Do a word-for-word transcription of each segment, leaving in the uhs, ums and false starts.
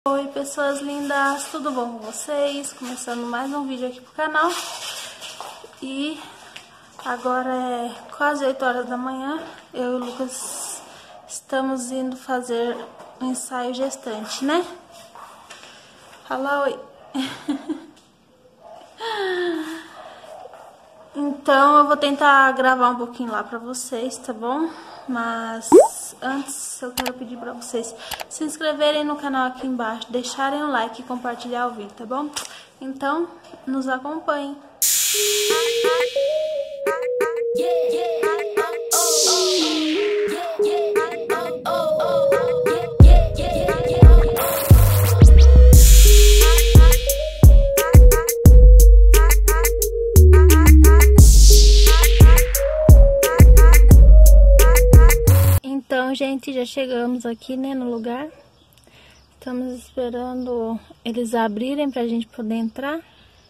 Oi pessoas lindas, tudo bom com vocês? Começando mais um vídeo aqui pro canal. E agora é quase oito horas da manhã. Eu e o Lucas estamos indo fazer um ensaio gestante, né? Fala oi! Então eu vou tentar gravar um pouquinho lá pra vocês, tá bom? Mas antes eu quero pedir pra vocês se inscreverem no canal aqui embaixo, deixarem o like e compartilhar o vídeo, tá bom? Então, nos acompanhem. Então, gente, já chegamos aqui, né, no lugar. Estamos esperando eles abrirem pra gente poder entrar.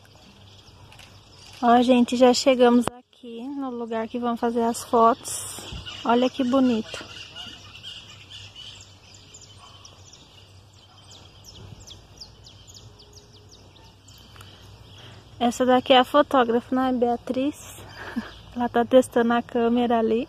Ó, gente, já chegamos aqui no lugar que vão fazer as fotos. Olha que bonito. Essa daqui é a fotógrafa, não é, Beatriz? Ela tá testando a câmera ali.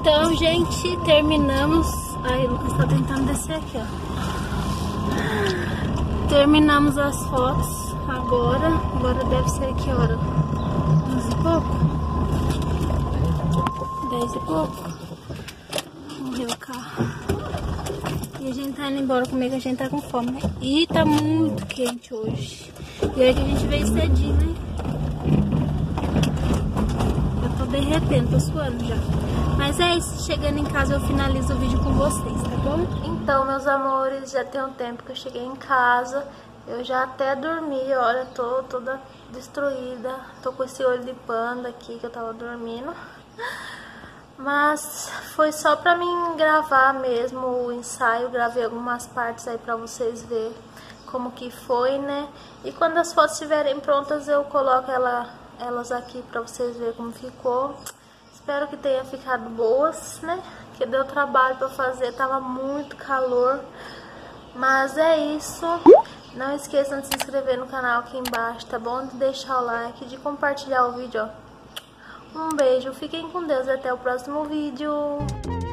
Então, gente, terminamos. Aí, o Lucas tá tentando descer aqui, ó. Terminamos as fotos agora. Agora deve ser que hora? onze e pouco? dez e pouco. Morreu o carro. E a gente tá indo embora comer, que a gente tá com fome, né? E tá muito quente hoje. E hoje a gente veio cedinho, né? Eu tô derretendo, tô suando já. Mas é isso, chegando em casa eu finalizo o vídeo com vocês, tá bom? Então, meus amores, já tem um tempo que eu cheguei em casa. Eu já até dormi, olha, tô toda destruída. Tô com esse olho de panda aqui que eu tava dormindo. Mas foi só pra mim gravar mesmo o ensaio. Gravei algumas partes aí pra vocês verem como que foi, né? E quando as fotos estiverem prontas eu coloco ela, elas aqui pra vocês verem como ficou. Espero que tenha ficado boas, né? Que deu trabalho pra fazer, tava muito calor. Mas é isso. Não esqueçam de se inscrever no canal aqui embaixo, tá bom? De deixar o like, de compartilhar o vídeo, ó. Um beijo, fiquem com Deus e até o próximo vídeo.